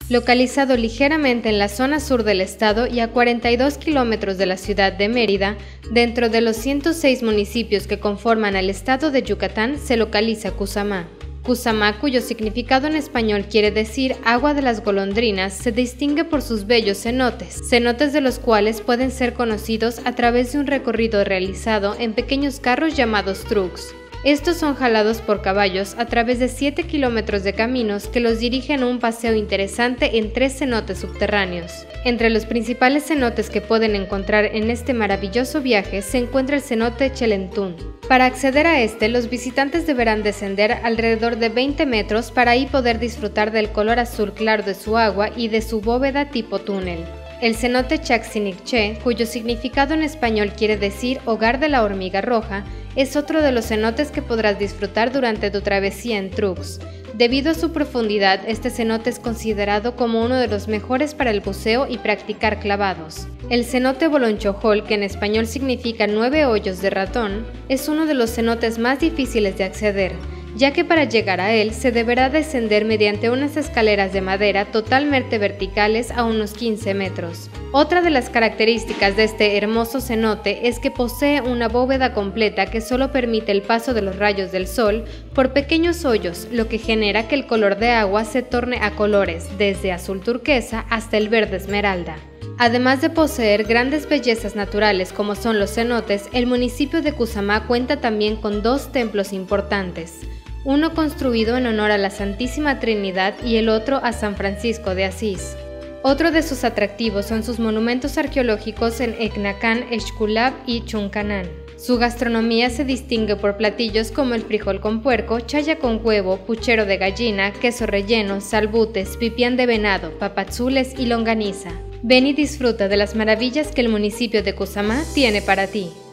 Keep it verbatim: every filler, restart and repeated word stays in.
Localizado ligeramente en la zona sur del estado y a cuarenta y dos kilómetros de la ciudad de Mérida, dentro de los ciento seis municipios que conforman el estado de Yucatán, se localiza Cuzamá. Cuzamá, cuyo significado en español quiere decir agua de las golondrinas, se distingue por sus bellos cenotes, cenotes de los cuales pueden ser conocidos a través de un recorrido realizado en pequeños carros llamados trucks. Estos son jalados por caballos a través de siete kilómetros de caminos que los dirigen a un paseo interesante en tres cenotes subterráneos. Entre los principales cenotes que pueden encontrar en este maravilloso viaje se encuentra el cenote Chelentún. Para acceder a este, los visitantes deberán descender alrededor de veinte metros para ahí poder disfrutar del color azul claro de su agua y de su bóveda tipo túnel. El cenote Chaxiniché, cuyo significado en español quiere decir hogar de la hormiga roja, es otro de los cenotes que podrás disfrutar durante tu travesía en trucks. Debido a su profundidad, este cenote es considerado como uno de los mejores para el buceo y practicar clavados. El cenote Bolonchojol, que en español significa nueve hoyos de ratón, es uno de los cenotes más difíciles de acceder, ya que para llegar a él se deberá descender mediante unas escaleras de madera totalmente verticales a unos quince metros. Otra de las características de este hermoso cenote es que posee una bóveda completa que solo permite el paso de los rayos del sol por pequeños hoyos, lo que genera que el color de agua se torne a colores desde azul turquesa hasta el verde esmeralda. Además de poseer grandes bellezas naturales como son los cenotes, el municipio de Cuzamá cuenta también con dos templos importantes, uno construido en honor a la Santísima Trinidad y el otro a San Francisco de Asís. Otro de sus atractivos son sus monumentos arqueológicos en Ecnacán, Exculap y Chuncanán. Su gastronomía se distingue por platillos como el frijol con puerco, chaya con huevo, puchero de gallina, queso relleno, salbutes, pipián de venado, papazules y longaniza. Ven y disfruta de las maravillas que el municipio de Cuzamá tiene para ti.